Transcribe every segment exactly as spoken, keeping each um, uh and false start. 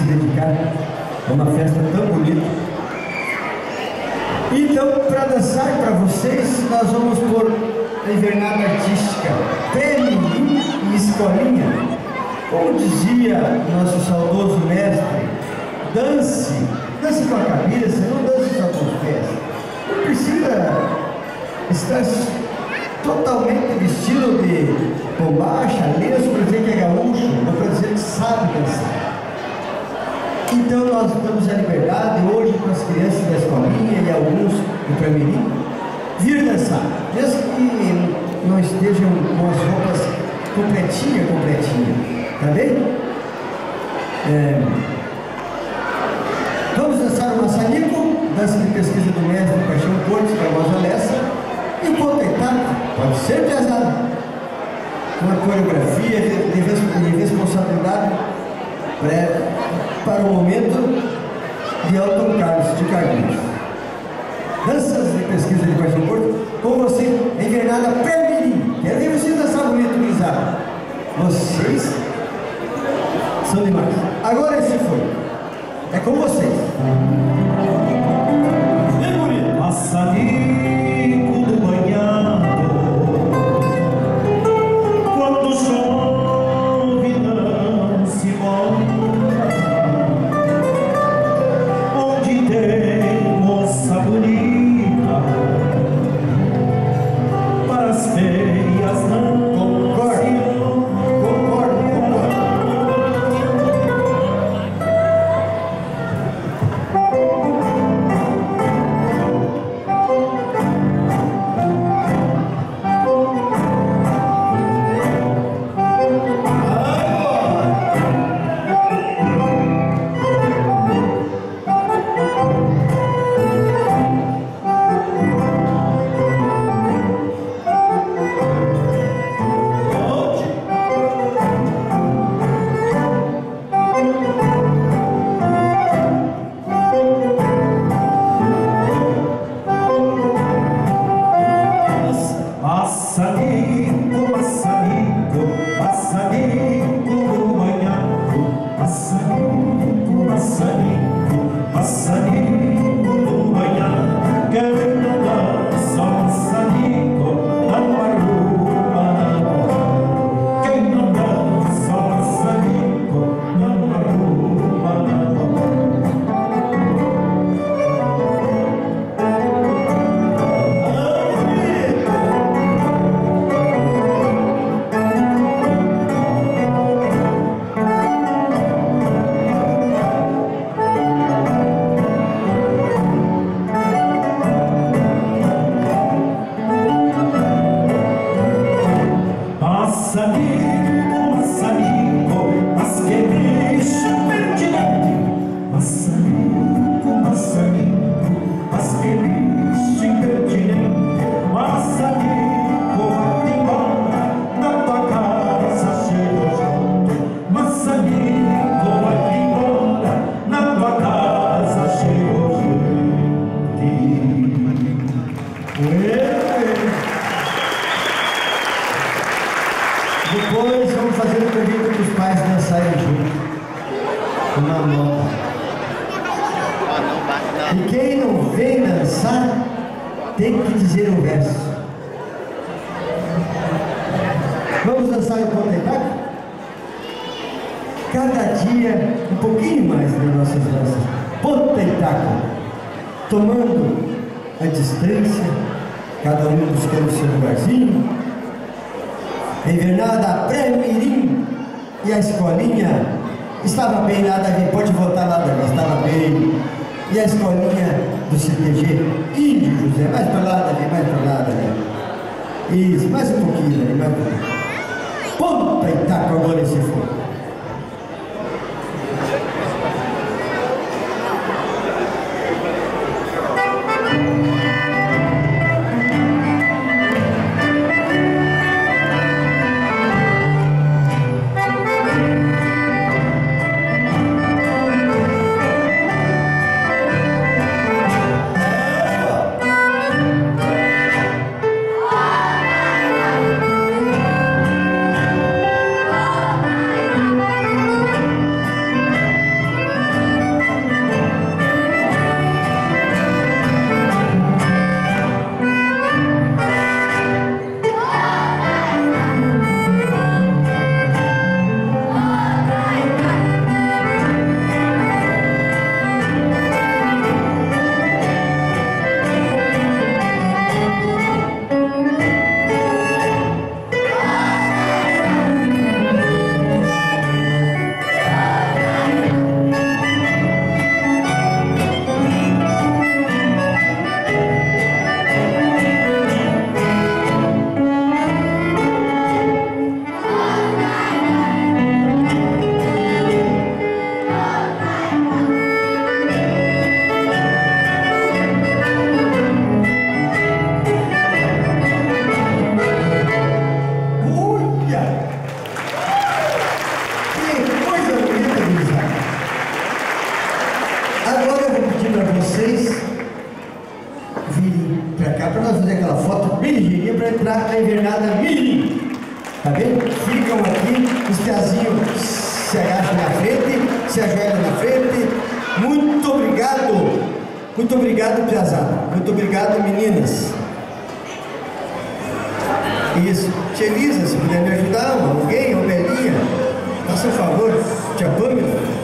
dedicar a uma festa tão bonita. Então, para dançar para vocês, nós vamos pôr a invernada artística Pré-Mirim e Escolinha. Como dizia nosso saudoso mestre, dance, dance com a cabeça, não dance só com os pés. Não precisa estar totalmente vestido de bombacha, lenço para dizer que é gaúcho, ou para dizer que sabe dançar. Então nós damos a liberdade hoje para as crianças da escolinha e alguns do Pré-Mirim vir dançar, mesmo que não estejam com as roupas completinha, completinha, tá bem? É... Vamos dançar o maçanico, dança de pesquisa do mestre Paixão Cortes, Barbosa Lessa, e o ponto-etaco, pode ser pesado, uma coreografia de, de responsabilidade para, para o momento de Elton Carlos de Carlinhos. Danças de pesquisa de Paixão Cortes, com você, a invernada Pré-Mirim. Quero ver vocês dançar bonito, gurizada. Vocês são demais. Agora esse foi. É com vocês. Bem bonito. Maçanico do banhado, quando chove não se molha, onde tem moça bonita, para as feias não. Depois vamos fazer um convite para os pais dançarem juntos. Uma nota. E quem não vem dançar tem que dizer um verso. Vamos dançar o ponto-etaco? Cada dia um pouquinho mais das nossas danças. Ponto-etaco. Tomando a distância, cada um buscando seu lugarzinho. A invernada Pré-Mirim e a escolinha estava bem, nada a ver, pode voltar lá, estava bem. E a escolinha do C T G Índio José, mais para lá, ali, mais para lá, ali. Isso, mais um pouquinho, ali, mais um pouquinho. Ponto-etaco agora esse fogo. Ah! virgem para entrar na invernada Mirim. Tá vendo? Ficam aqui, os piazinhos se agacham na frente, se ajoelham na frente. Muito obrigado, muito obrigado, piazada. Muito obrigado, meninas. Isso. Tia Elisa, se puder me ajudar, alguém, uma Belinha, faça um favor, tia Pâmela.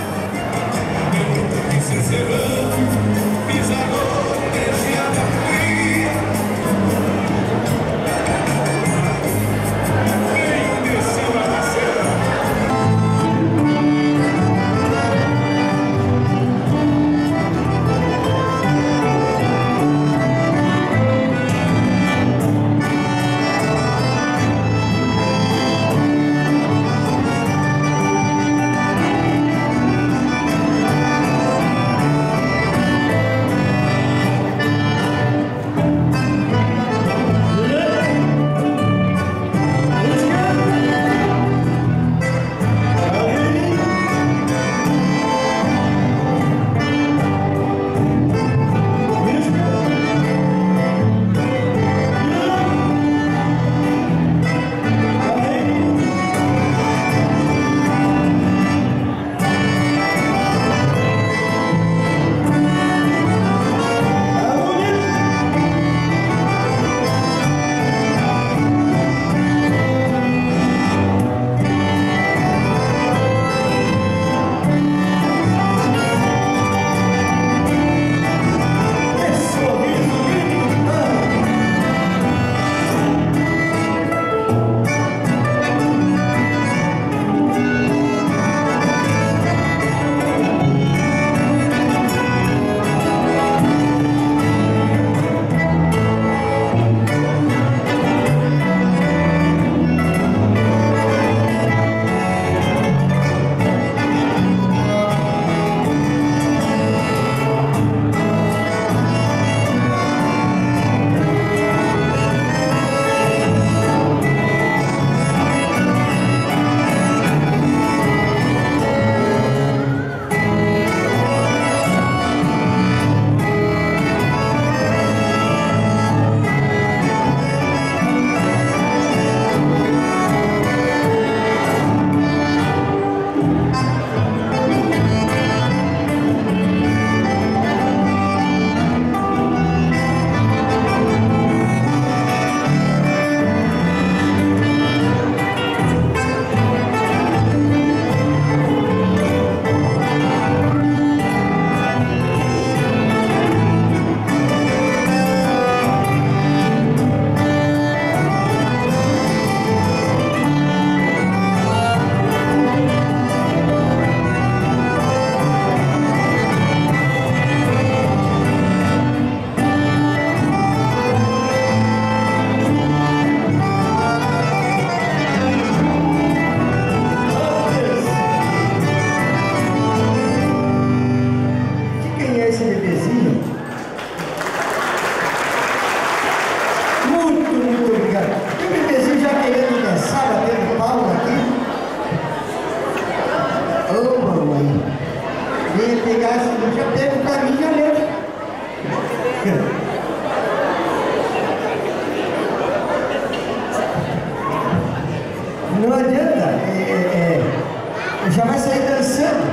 Não adianta, é, é, já vai sair dançando,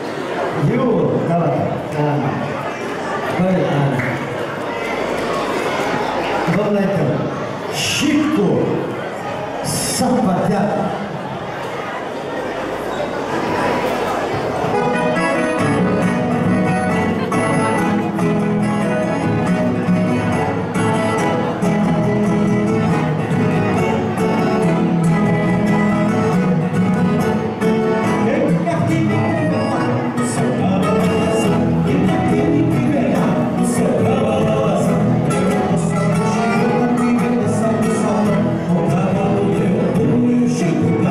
viu? Tá lá, tá. Vamos lá então. Chico Sapateado. Chico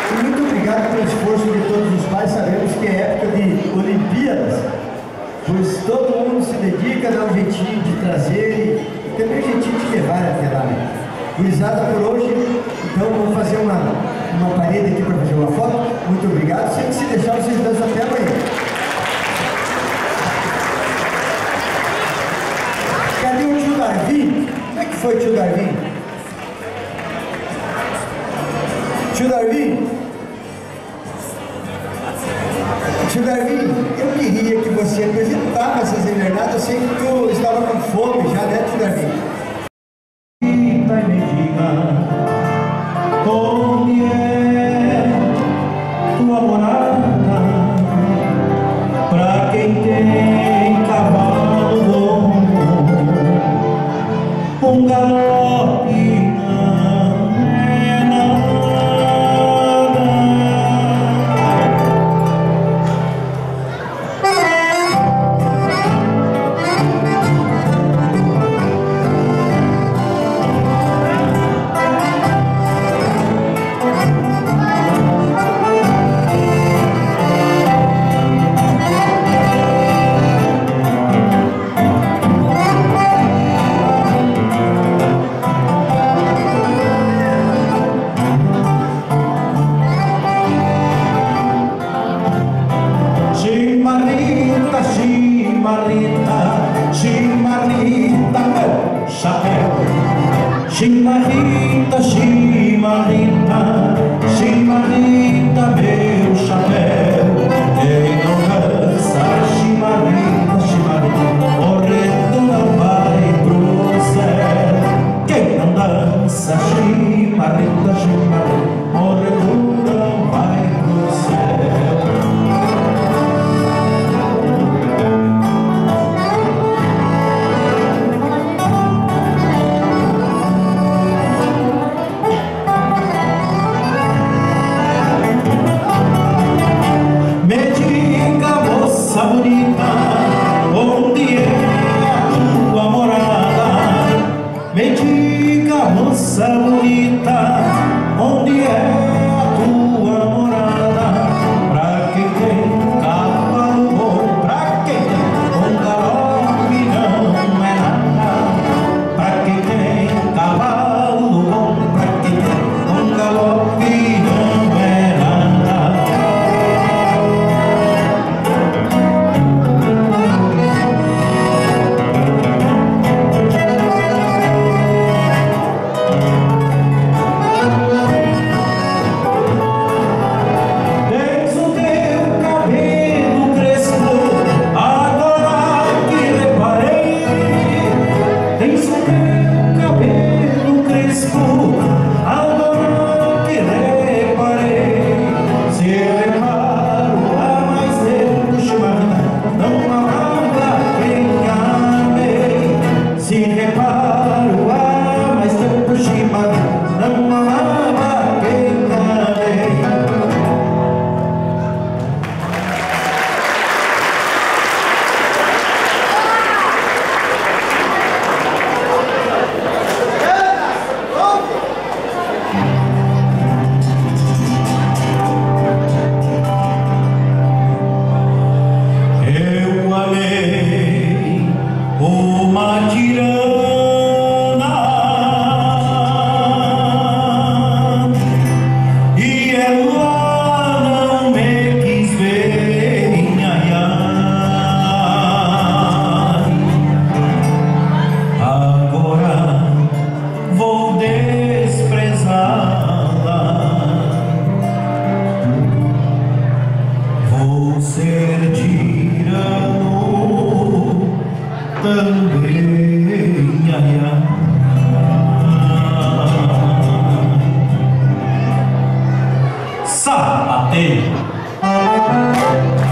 E muito obrigado pelo esforço de todos os pais. Sabemos que é época de Olimpíadas, pois todo mundo se dedica, dá um jeitinho de trazer e também um jeitinho de levar até lá. Gurizada por hoje, então vamos fazer uma, uma parede aqui para fazer uma foto. Muito obrigado. Sempre se deixar, vocês dançam até amanhã. Cadê o tio Darwin? Como é que foi, tio Darwin? Tio Darwin? Tio Darwin, eu queria que você apresentasse essas invernadas. Eu sei que tu estava com fome já, né, tio Darwin? Me diga onde é tua morada, pra quem tem cavalo bom, um galope não é nada. Chimarrita, chimarrita, chimarrita, meu chapéu. Chimarrita, chimarrita, chimarrita, meu chapéu. Quem não dança chimarrita, chimarrita, morrendo não vai pro céu. Quem não dança chimarrita, chimarrita, morrendo não vai pro céu. Bonita, onde é a tua morada? Me diga, moça bonita, onde é a tua morada? Pra quem tem cavalo bom, pra quem tem um galope não é nada. Pra quem tem cavalo bom, pra quem tem um galope não é nada. Sapateio.